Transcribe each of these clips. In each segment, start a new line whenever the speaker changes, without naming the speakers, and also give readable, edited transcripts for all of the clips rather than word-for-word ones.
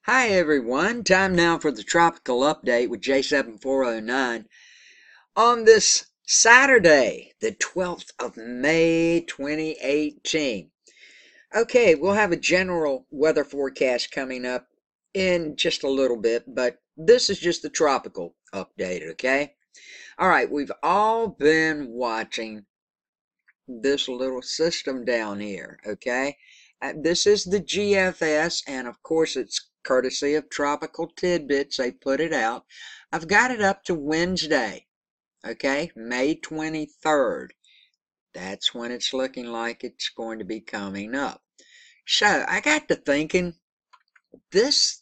Hi everyone, time now for the tropical update with J7409 on this Saturday, the 12th of May 2018. Okay, we'll have a general weather forecast coming up in just a little bit, but this is just the tropical update, okay? All right, we've all been watching this little system down here, okay? This is the GFS, and of course it's courtesy of Tropical Tidbits. They put it out. I've got it up to Wednesday, okay, May 23rd. That's when it's looking like it's going to be coming up. So I got to thinking, this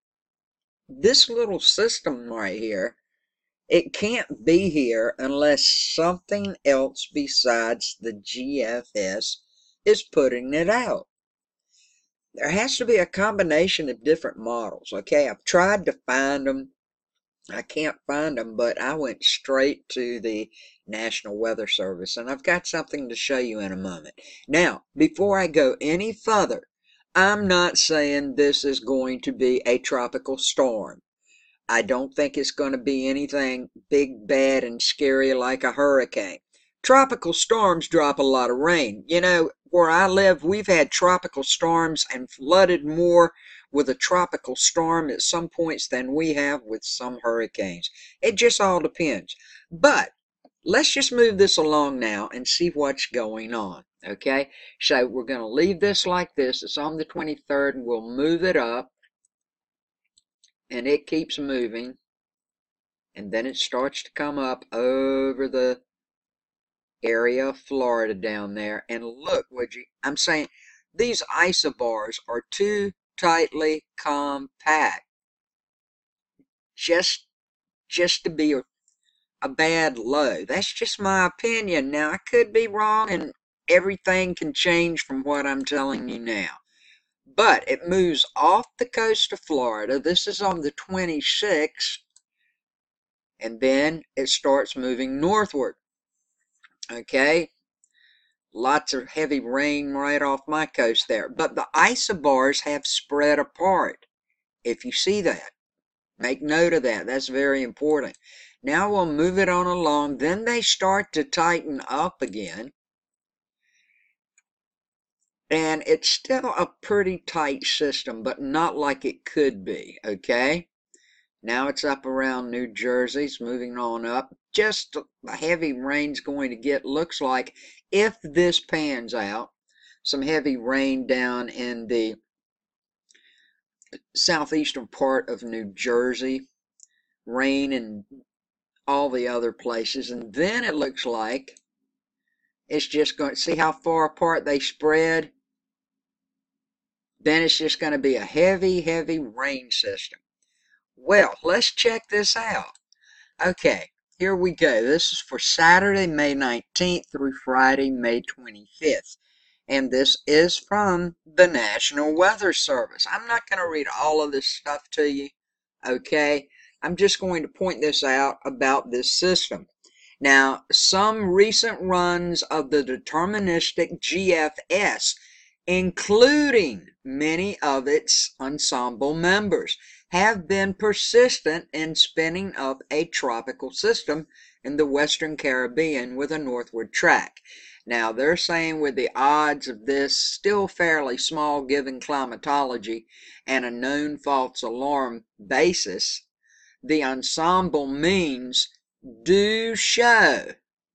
little system right here, it can't be here unless something else besides the GFS is putting it out. There has to be a combination of different models. Okay, I've tried to find them. I can't find them, but I went straight to the National Weather Service, and I've got something to show you in a moment. Now, before I go any further, I'm not saying this is going to be a tropical storm. I don't think it's going to be anything big, bad, and scary like a hurricane. Tropical storms drop a lot of rain. You know, where I live, we've had tropical storms and flooded more with a tropical storm at some points than we have with some hurricanes. It just all depends. But let's just move this along now and see what's going on. Okay, so we're going to leave this like this. It's on the 23rd, and we'll move it up. And it keeps moving, and then it starts to come up over the area of Florida down there. And look, would you, I'm saying these isobars are too tightly compact just to be a bad low. That's just my opinion. Now, I could be wrong, and everything can change from what I'm telling you now. But it moves off the coast of Florida. This is on the 26th. And then it starts moving northward. Okay, lots of heavy rain right off my coast there. But the isobars have spread apart. If you see that, make note of that. That's very important. Now we'll move it on along. Then they start to tighten up again. And it's still a pretty tight system, but not like it could be. Okay. Now it's up around New Jersey. It's moving on up. Just a heavy rain's going to get, looks like, if this pans out, some heavy rain down in the southeastern part of New Jersey, rain in all the other places. And then it looks like it's just going to, see how far apart they spread? Then it's just going to be a heavy, heavy rain system. Well, let's check this out. Okay, here we go. This is for Saturday, May 19th through Friday, May 25th. And this is from the National Weather Service. I'm not going to read all of this stuff to you, okay? I'm just going to point this out about this system. Now, some recent runs of the deterministic GFS, including many of its ensemble members, have been persistent in spinning up a tropical system in the Western Caribbean with a northward track. Now, they're saying with the odds of this still fairly small given climatology and a known false alarm basis, the ensemble means do show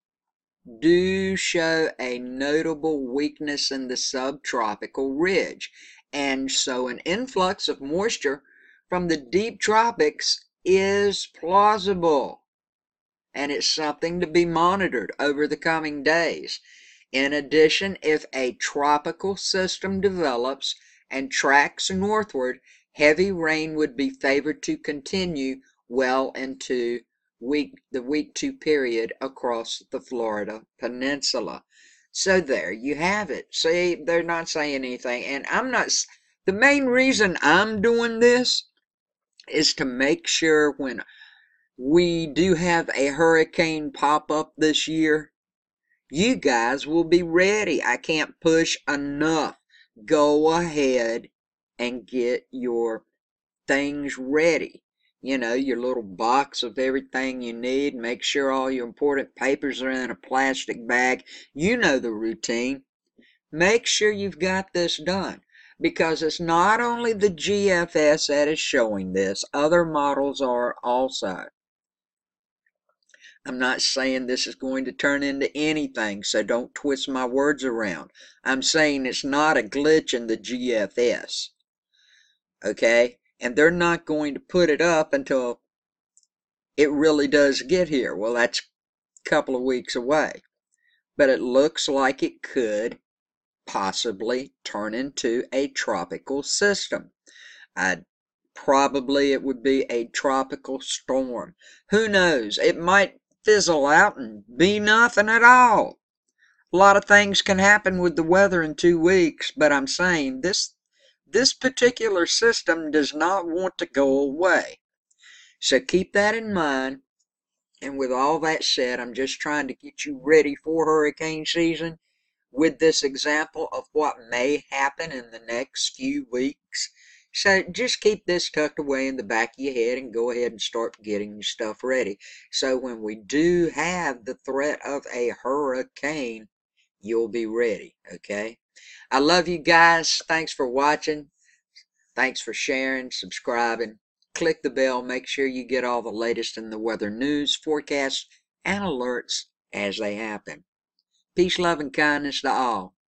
a notable weakness in the subtropical ridge. And so an influx of moisture from the deep tropics is plausible, and it's something to be monitored over the coming days. In addition, if a tropical system develops and tracks northward, heavy rain would be favored to continue well into the week 2 period across the Florida peninsula. So there you have it. See, they're not saying anything, and the main reason I'm doing this is to make sure when we do have a hurricane pop up this year, you guys will be ready. I can't push enough. Go ahead and get your things ready. You know, your little box of everything you need. Make sure all your important papers are in a plastic bag. You know the routine. Make sure you've got this done, because it's not only the GFS that is showing this, other models are also. I'm not saying this is going to turn into anything, so don't twist my words around. I'm saying it's not a glitch in the GFS, okay? And they're not going to put it up until it really does get here. Well, that's a couple of weeks away. But it looks like it could possibly turn into a tropical system. Probably it would be a tropical storm. Who knows? It might fizzle out and be nothing at all. A lot of things can happen with the weather in 2 weeks, but I'm saying this particular system does not want to go away. So keep that in mind. And with all that said, I'm just trying to get you ready for hurricane season with this example of what may happen in the next few weeks. So just keep this tucked away in the back of your head and go ahead and start getting your stuff ready. So when we do have the threat of a hurricane, you'll be ready, okay? I love you guys. Thanks for watching. Thanks for sharing, subscribing. Click the bell. Make sure you get all the latest in the weather news, forecasts, and alerts as they happen. Peace, love, and kindness to all.